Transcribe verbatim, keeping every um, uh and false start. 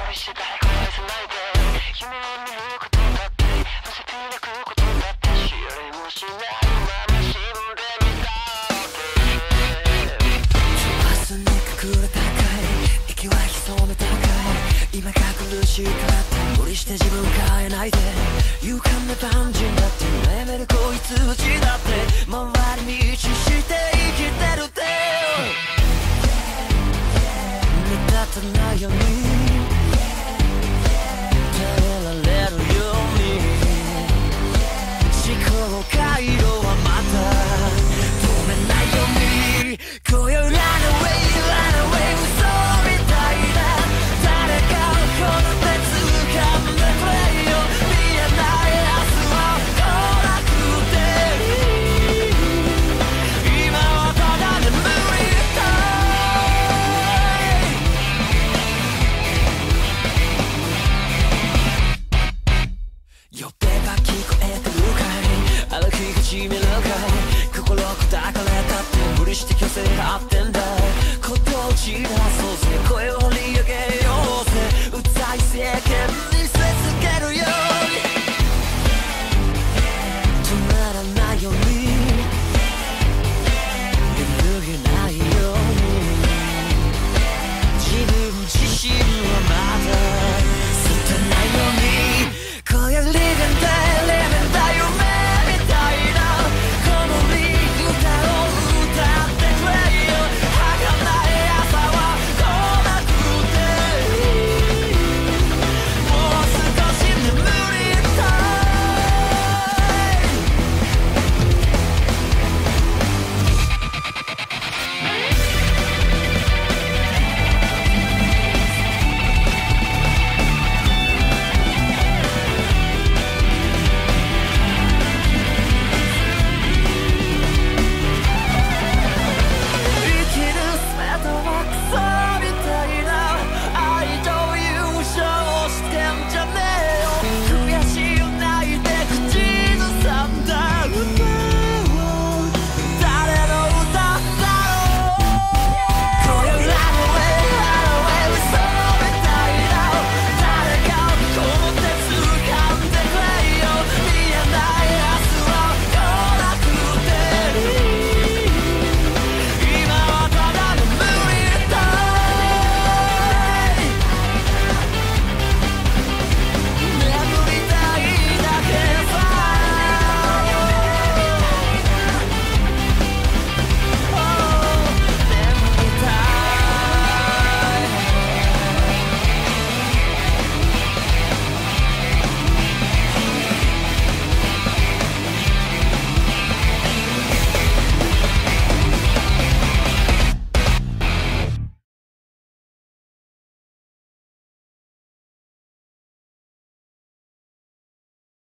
りして誰か愛さないで夢を見ることだってむせび泣くことだって知りもしないまま死んでみたって明日に隠れたかい息は潜めたかい今が苦しいからって無理して自分変えないで勇敢な万人だって眠るこいつうちだって回り道して生きてるって目立たないように